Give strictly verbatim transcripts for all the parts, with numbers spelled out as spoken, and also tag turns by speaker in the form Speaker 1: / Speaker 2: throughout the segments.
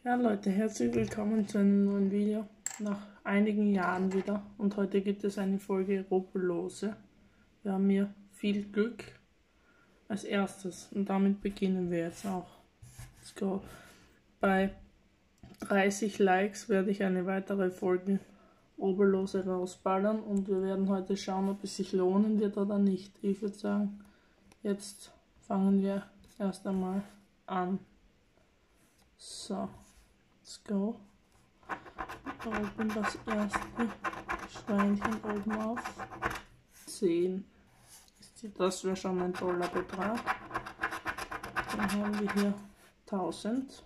Speaker 1: Ja Leute, herzlich willkommen zu einem neuen Video, nach einigen Jahren wieder, und heute gibt es eine Folge Rubbellose. Wir haben hier viel Glück als erstes und damit beginnen wir jetzt auch. Let's go. Bei dreißig Likes werde ich eine weitere Folge Rubbellose rausballern und wir werden heute schauen, ob es sich lohnen wird oder nicht. Ich würde sagen, jetzt fangen wir erst einmal an. So. Let's go. Oben das erste Schweinchen oben auf. zehn. Das wäre schon ein toller Betrag. Dann haben wir hier tausend.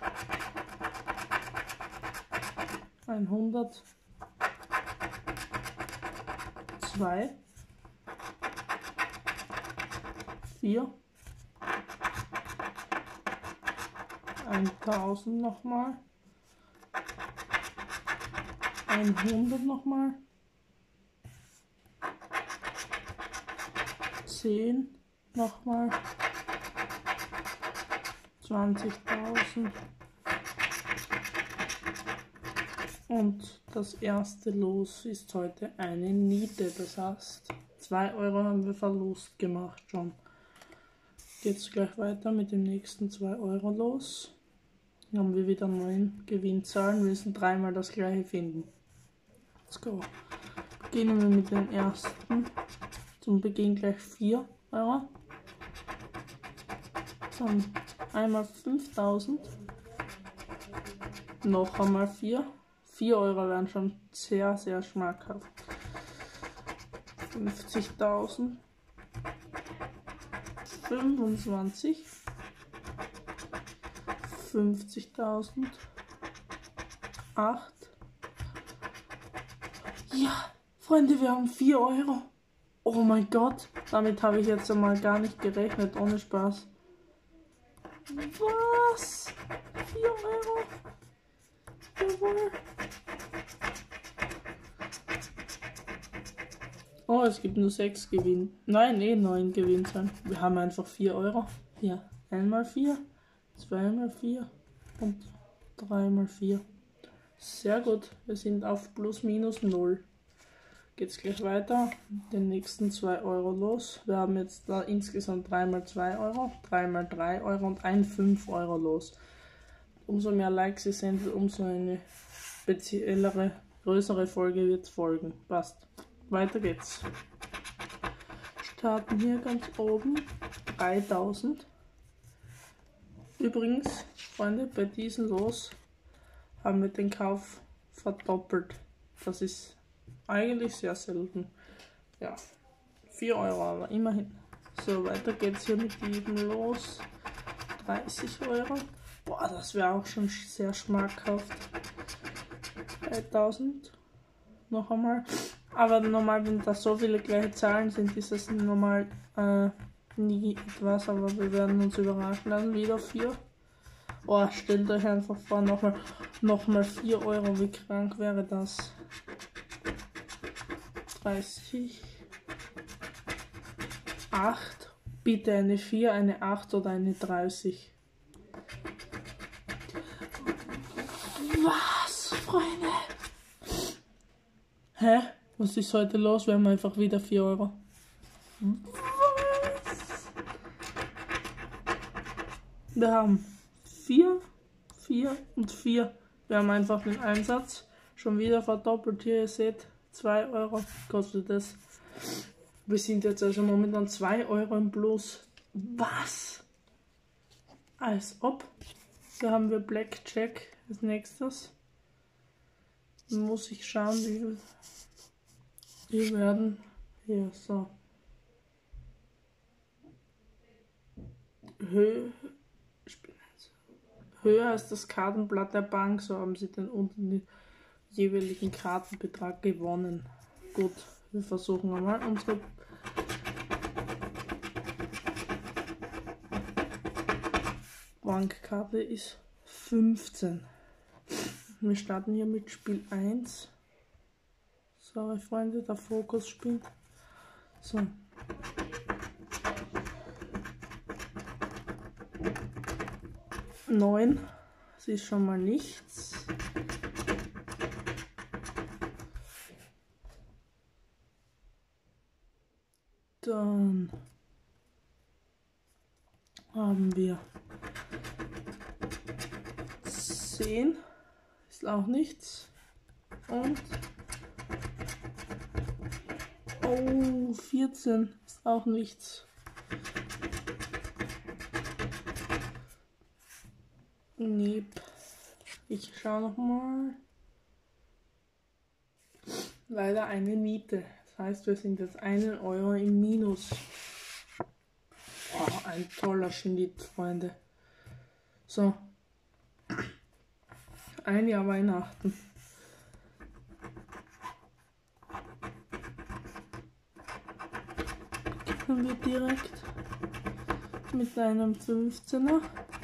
Speaker 1: hundert. zwei. vier. tausend nochmal. hundert nochmal, zehn nochmal, zwanzigtausend und das erste Los ist heute eine Niete, das heißt zwei Euro haben wir Verlust gemacht schon. Geht's gleich weiter mit dem nächsten zwei Euro Los. Dann haben wir wieder neun Gewinnzahlen, wir müssen dreimal das gleiche finden. Let's go. Beginnen wir mit dem ersten. Zum Beginn gleich vier Euro. Dann einmal fünftausend. Noch einmal vier. vier Euro wären schon sehr, sehr schmackhaft. fünfzigtausend. fünfundzwanzig. fünfzigtausend. acht. Ja, Freunde, wir haben vier Euro. Oh mein Gott, damit habe ich jetzt einmal gar nicht gerechnet, ohne Spaß. Was? vier Euro? Jawohl. Oh, es gibt nur sechs Gewinn. Nein, eh neun Gewinnzahlen. Wir haben einfach vier Euro. Hier, einmal vier, zweimal vier und dreimal vier. Sehr gut, wir sind auf plus minus null. Geht's gleich weiter, den nächsten zwei Euro Los. Wir haben jetzt da insgesamt drei mal zwei Euro, drei mal drei Euro und ein fünf Euro Los. Umso mehr Likes ihr sendet, umso eine speziellere, größere Folge wird folgen. Passt. Weiter geht's. Starten hier ganz oben, dreitausend. Übrigens, Freunde, bei diesem Los haben wir den Kauf verdoppelt. Das ist eigentlich sehr selten. Ja, vier Euro, aber immerhin. So, weiter geht's hier mit jedem Los. dreißig Euro. Boah, das wäre auch schon sehr schmackhaft. dreitausend. Noch einmal. Aber normal, wenn da so viele gleiche Zahlen sind, ist das normal äh, nie etwas. Aber wir werden uns überraschen lassen. Wieder vier. Oh, stellt euch einfach vor, nochmal noch mal vier Euro, wie krank wäre das? dreißig. acht. Bitte eine vier, eine acht oder eine dreißig. Was, Freunde? Hä? Was ist heute los? Wir haben einfach wieder vier Euro. Was? Wir haben vier, vier und vier. Wir haben einfach den Einsatz schon wieder verdoppelt. Hier, ihr seht, zwei Euro kostet es. Wir sind jetzt also momentan zwei Euro im Plus. Was? Als ob. Hier haben wir Blackjack als nächstes. Dann muss ich schauen, wie wir, wir werden. Hier, so. Höhe. Höher als das Kartenblatt der Bank, so haben sie den unten den jeweiligen Kartenbetrag gewonnen. Gut, wir versuchen einmal unsere Bankkarte ist fünfzehn. Wir starten hier mit Spiel eins. Sorry Freunde, der Fokus spinnt. So. neun, Das ist schon mal nichts. Dann haben wir zehn, ist auch nichts. Und oh, vierzehn ist auch nichts. Nee, ich schaue noch mal. Leider eine Miete. Das heißt, wir sind jetzt einen Euro im Minus. Oh, ein toller Schnitt, Freunde. So. Ein Jahr Weihnachten. Beginnen wir direkt mit einem fünfzehner.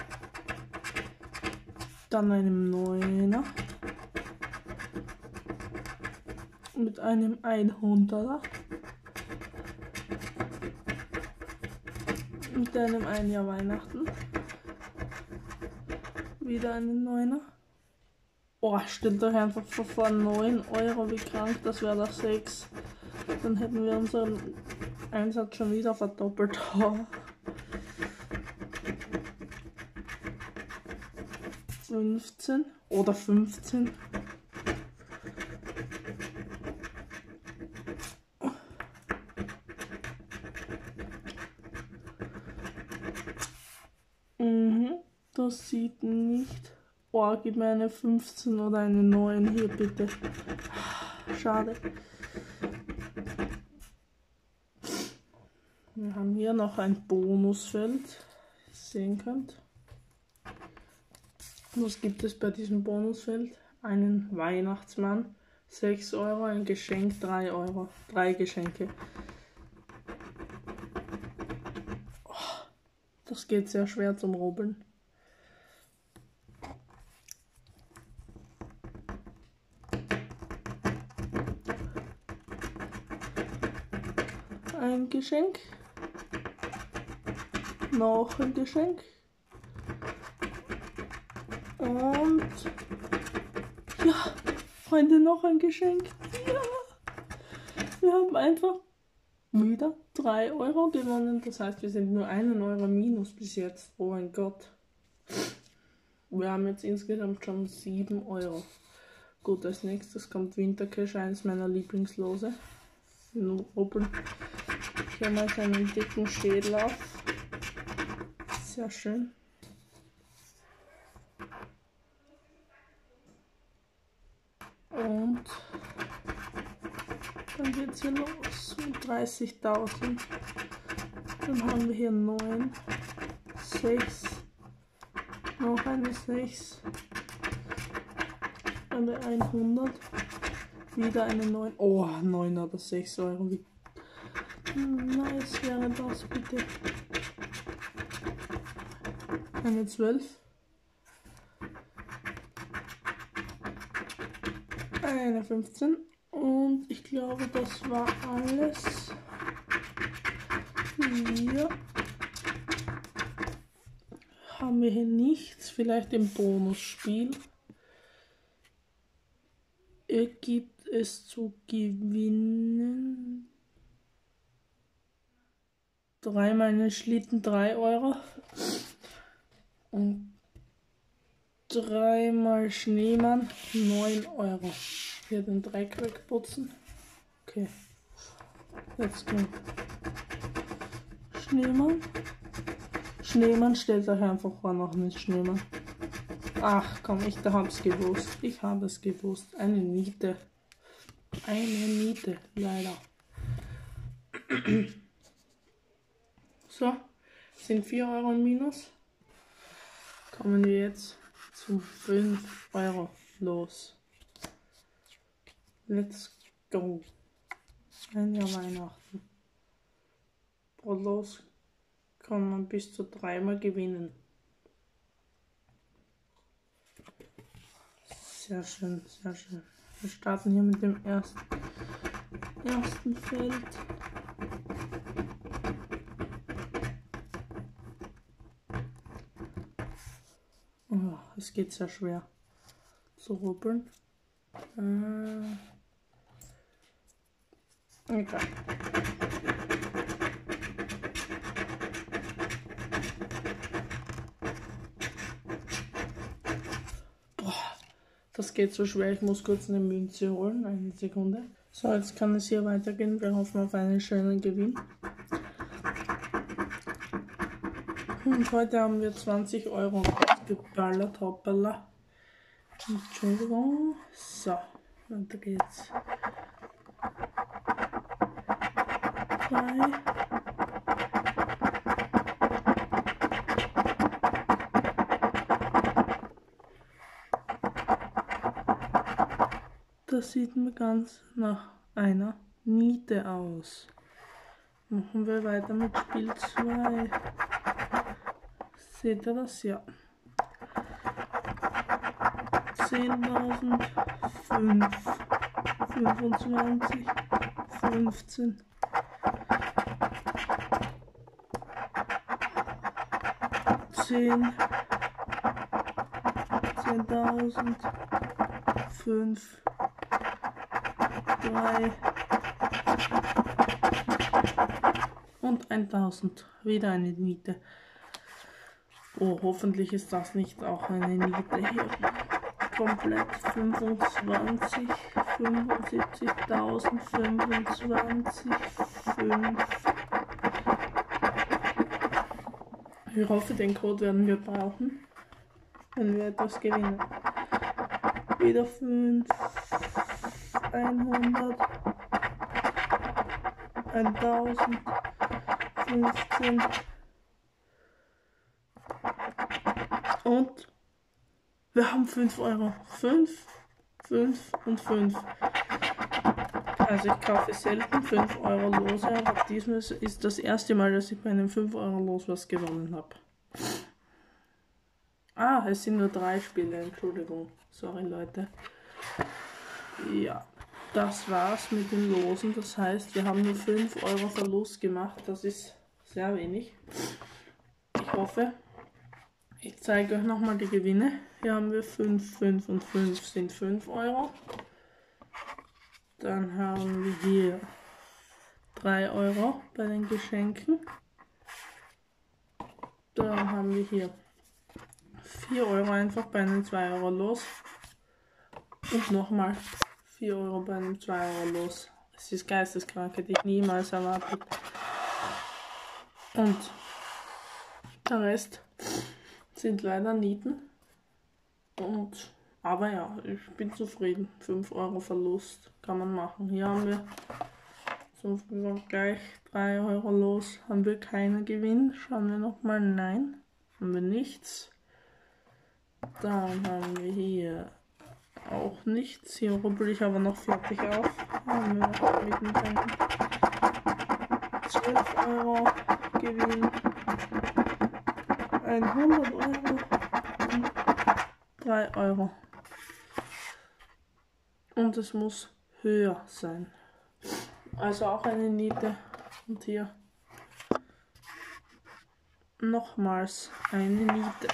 Speaker 1: Dann einem neuner. Mit einem hunderter. Mit einem ein Jahr Weihnachten. Wieder einen neuner. Oh, stellt euch einfach vor, neun Euro, wie krank, das wäre das sechs. Dann hätten wir unseren Einsatz schon wieder verdoppelt. Oh. fünfzehn oder fünfzehn. Mhm, das sieht nicht. Oh, gib mir eine fünfzehn oder eine neun hier bitte. Schade. Wir haben hier noch ein Bonusfeld, wie ihr sehen könnt. Was gibt es bei diesem Bonusfeld? Einen Weihnachtsmann, sechs Euro, ein Geschenk, drei Euro. Drei Geschenke. Oh, das geht sehr schwer zum Rubbeln. Ein Geschenk. Noch ein Geschenk. Und ja, Freunde, noch ein Geschenk. Ja. Wir haben einfach wieder drei Euro gewonnen. Das heißt, wir sind nur einen Euro minus bis jetzt. Oh mein Gott. Wir haben jetzt insgesamt schon sieben Euro. Gut, als nächstes kommt Wintercash, eines meiner Lieblingslose. Nur Rubbeln. Ich habe mal einen dicken Schädel auf. Sehr schön. Und dann geht es hier los mit dreißigtausend. Dann haben wir hier neun, sechs, noch eine sechs, eine hundert, wieder eine neun. Oh, neun oder sechs Euro. Wie nice wäre das bitte. Eine zwölf. Eine fünfzehn. Und ich glaube, das war alles. Hier haben wir hier nichts. Vielleicht im Bonusspiel gibt es zu gewinnen. Dreimal einen Schlitten, drei Euro. Und dreimal Schneemann, neun Euro. Hier den Dreck wegputzen. Okay. Let's go. Schneemann. Schneemann, stellt euch einfach vor, noch nicht Schneemann. Ach komm, ich hab's gewusst. Ich habe es gewusst. Eine Niete. Eine Niete, leider. So, sind vier Euro im Minus. Kommen wir jetzt zum fünf Euro los. Let's go. Ein Jahr Weihnachten. Pro Los kann man bis zu dreimal gewinnen. Sehr schön, sehr schön. Wir starten hier mit dem ersten, ersten Feld. Oh, es geht sehr schwer zu rubbeln. Äh, okay. Boah, das geht so schwer. Ich muss kurz eine Münze holen. Eine Sekunde. So, jetzt kann es hier weitergehen. Wir hoffen auf einen schönen Gewinn. Und heute haben wir zwanzig Euro geballert, hoppala. Entschuldigung. So, weiter geht's. Drei. Das sieht mir ganz nach einer Niete aus. Machen wir weiter mit Spiel zwei. Seht ihr das? Ja. zehntausend, fünf, fünfundzwanzig, fünfzehn, zehn, zehntausend, fünf, drei und eintausend. Wieder eine Niete. Oh, hoffentlich ist das nicht auch eine Niete hier. Komplett fünfundzwanzig, fünfundsiebzigtausend, fünfundzwanzig, fünf. Ich hoffe, den Code werden wir brauchen, wenn wir etwas gewinnen. Wieder fünf, hundert, eintausend, fünfzehn und wir haben fünf Euro. fünf, fünf und fünf. Also ich kaufe selten fünf Euro Lose, aber diesmal ist das erste Mal, dass ich bei einem fünf Euro Los was gewonnen habe. Ah, es sind nur drei Spiele, Entschuldigung. Sorry Leute. Ja, das war's mit den Losen. Das heißt, wir haben nur fünf Euro Verlust gemacht. Das ist sehr wenig. Ich hoffe, ich zeige euch nochmal die Gewinne. Hier haben wir fünf, fünf und fünf sind fünf Euro. Dann haben wir hier drei Euro bei den Geschenken. Dann haben wir hier vier Euro einfach bei einem zwei Euro Los. Und nochmal vier Euro bei einem zwei Euro Los. Es ist geisteskrank, hätte ich niemals erwartet. Und der Rest sind leider Nieten. Und, aber ja, ich bin zufrieden. fünf Euro Verlust kann man machen. Hier haben wir zum Vergleich drei Euro Los. Haben wir keinen Gewinn. Schauen wir nochmal. Nein, haben wir nichts. Dann haben wir hier auch nichts. Hier rubbel ich aber noch fertig auf. Haben wir mittendrin zwölf Euro Gewinn. hundert Euro und drei Euro. Und es muss höher sein. Also auch eine Niete. Und hier nochmals eine Niete.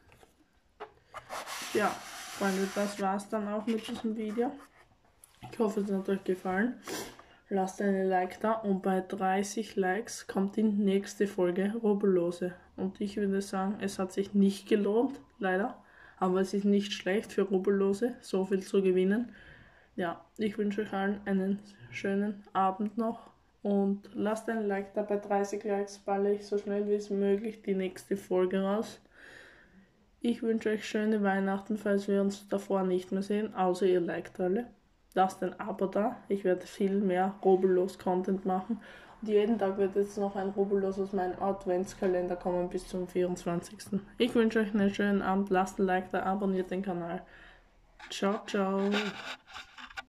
Speaker 1: Ja, Freunde, das war's dann auch mit diesem Video. Ich hoffe, es hat euch gefallen. Lasst eine Like da und bei dreißig Likes kommt die nächste Folge Rubbellose. Und ich würde sagen, es hat sich nicht gelohnt, leider. Aber es ist nicht schlecht für Rubbellose, so viel zu gewinnen. Ja, ich wünsche euch allen einen schönen Abend noch. Und lasst ein Like da, bei dreißig Likes balle ich so schnell wie es möglich die nächste Folge raus. Ich wünsche euch schöne Weihnachten, falls wir uns davor nicht mehr sehen, außer ihr liked alle. Lasst ein Abo da, ich werde viel mehr Rubbellos-Content machen. Und jeden Tag wird jetzt noch ein Rubbellos aus meinem Adventskalender kommen bis zum vierundzwanzigsten Ich wünsche euch einen schönen Abend, lasst ein Like da, abonniert den Kanal. Ciao, ciao.